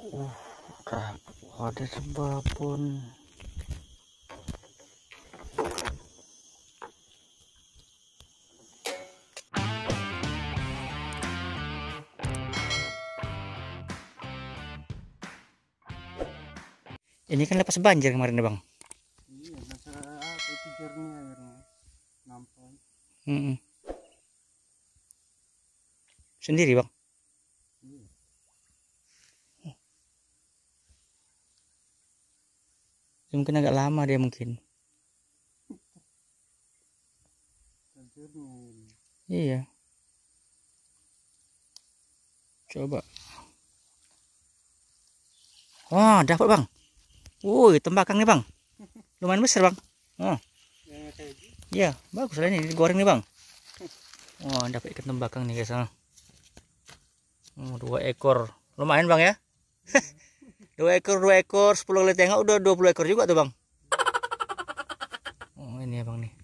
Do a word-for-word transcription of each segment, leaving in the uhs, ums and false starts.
Uh, ada sebuah pun. Ini kan lepas banjir kemarin ya bang? Iya, masalah apa itu jernih airnya, nampak. Hmm. Sendiri bang? Iya. Mungkin agak lama dia mungkin. Jernih ini. Iya. Coba. Oh, dapat bang. Woi, tembakang nih bang. Lumayan besar bang. Oh. Iya, bagus lah ini digoreng nih bang. Oh, dapat ikan tembakang nih guys. Oh, dua ekor. Lumayan bang ya. Dua ekor, dua ekor, sepuluh kali tengok udah dua puluh ekor juga tuh bang. Oh, ini ya bang nih.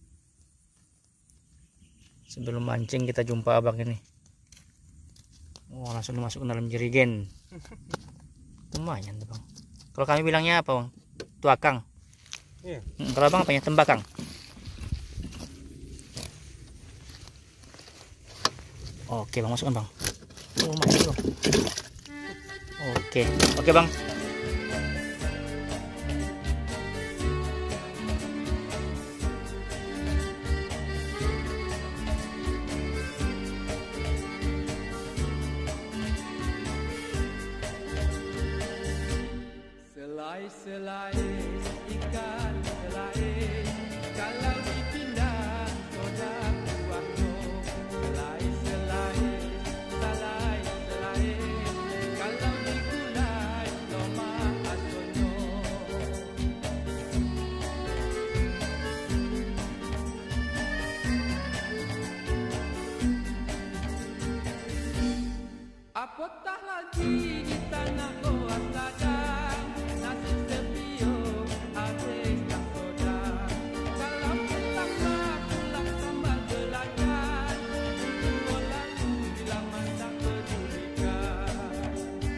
Sebelum mancing kita jumpa abang ini. Oh, langsung masuk ke dalam jerigen. Lumayan tuh bang. Kalau kami bilangnya apa bang? Tuakang. Iya. Hmm, kalau abang apanya? Tembakang. Oke bang, masukkan bang. Oh, masuk bang. Oke, oke bang. Selai-selai ikan selai, kalau dipindah soda buahnya. Selai-selai, selai-selai, kalau digulai loma asonyo. Apatah lagi di tanah luar ladang, nasi sepio habis tak soda. Kalau pertama pulang sambal belacan, dua lalu bila masak pedulikan.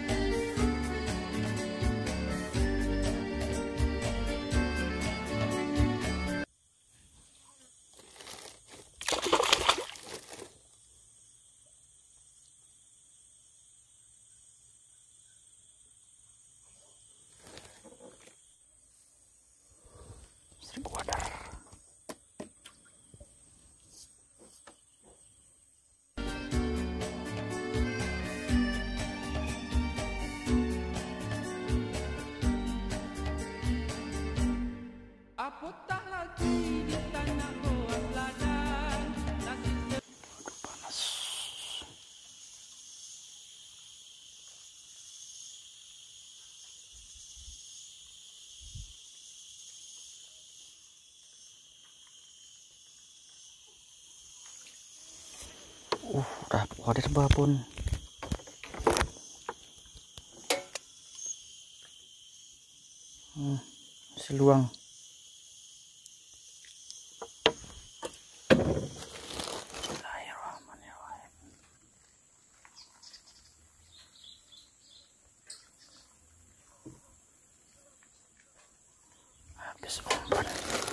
Seribu wadar. Apatah lagi di tanah luar ladang, nasi Panas. Uh, udah ada sebuah pun. Hmm, seluang. Bismillahirrahmanirrahim. Habis umpan.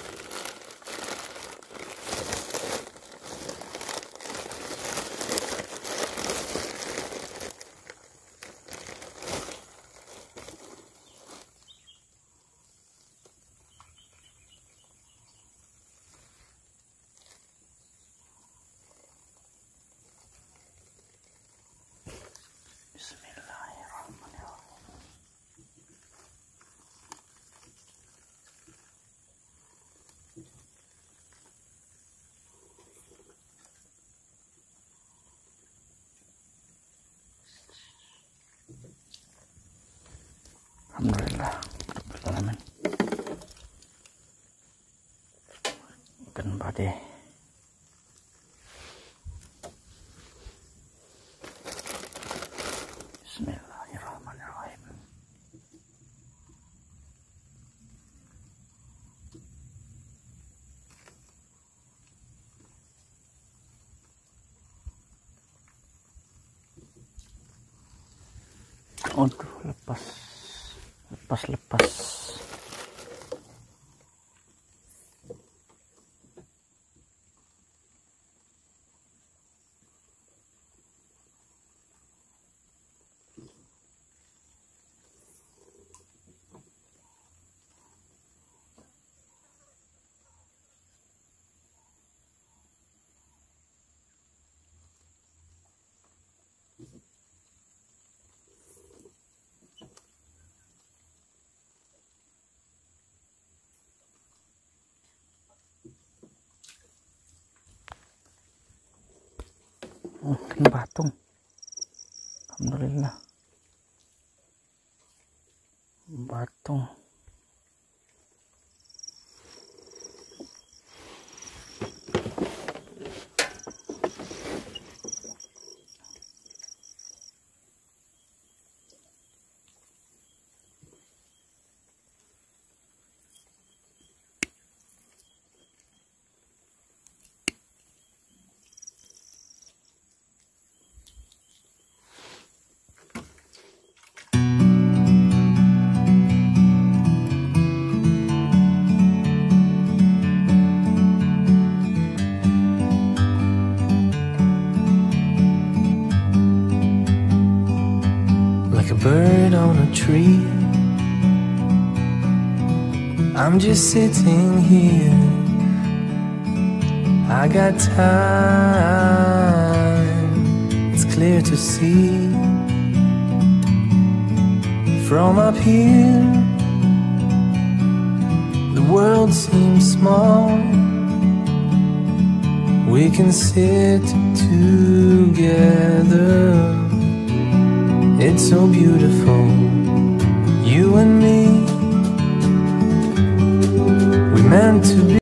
Bismillahirrahmanirrahim. Alhamdulillah, rabbil alamin. Ikan pade. Bismillahirrahmanirrahim. Aduh, lepas. Lepas, lepas. Oh, kena batung. Alhamdulillah. Batung. Like a bird on a tree, I'm just sitting here. I got time, it's clear to see. From up here, the world seems small. We can sit together. It's so beautiful, you and me. We meant to be.